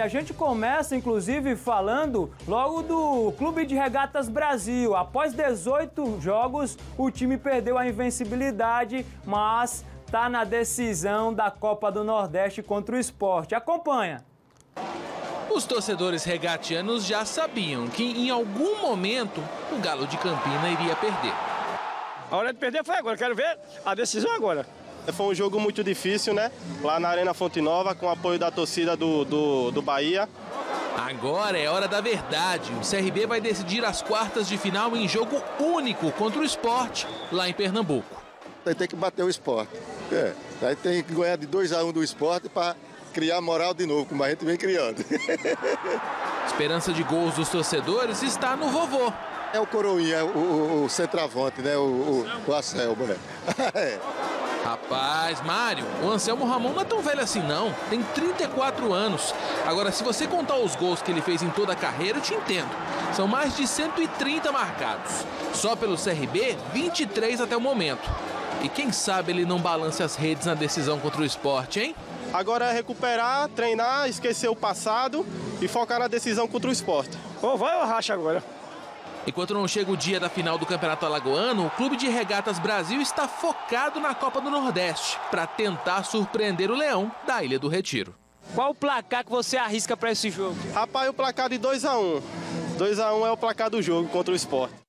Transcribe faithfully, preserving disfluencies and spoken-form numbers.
A gente começa, inclusive, falando logo do Clube de Regatas Brasil. Após dezoito jogos, o time perdeu a invencibilidade, mas está na decisão da Copa do Nordeste contra o Sport. Acompanha. Os torcedores regatianos já sabiam que, em algum momento, o Galo de Campina iria perder. A hora de perder foi agora, quero ver a decisão agora. Foi um jogo muito difícil, né? Lá na Arena Fonte Nova, com o apoio da torcida do, do, do Bahia. Agora é hora da verdade. O C R B vai decidir as quartas de final em jogo único contra o Sport, lá em Pernambuco. Aí tem que bater o Sport. É. Aí tem que ganhar de dois a um do Sport para criar moral de novo, como a gente vem criando. Esperança de gols dos torcedores está no vovô. É o Coroinha, o, o, o centroavante, né? O, o, o Anselmo, né? É. Rapaz, Mário, o Anselmo Ramon não é tão velho assim não, tem trinta e quatro anos. Agora, se você contar os gols que ele fez em toda a carreira, eu te entendo. São mais de cento e trinta marcados. Só pelo C R B, vinte e três até o momento. E quem sabe ele não balance as redes na decisão contra o Sport, hein? Agora é recuperar, treinar, esquecer o passado e focar na decisão contra o Sport. Ou vai ou racha agora. Enquanto não chega o dia da final do Campeonato Alagoano, o Clube de Regatas Brasil está focado na Copa do Nordeste para tentar surpreender o Leão da Ilha do Retiro. Qual o placar que você arrisca para esse jogo? Rapaz, o placar de dois a um. dois a um é o placar do jogo contra o Sport.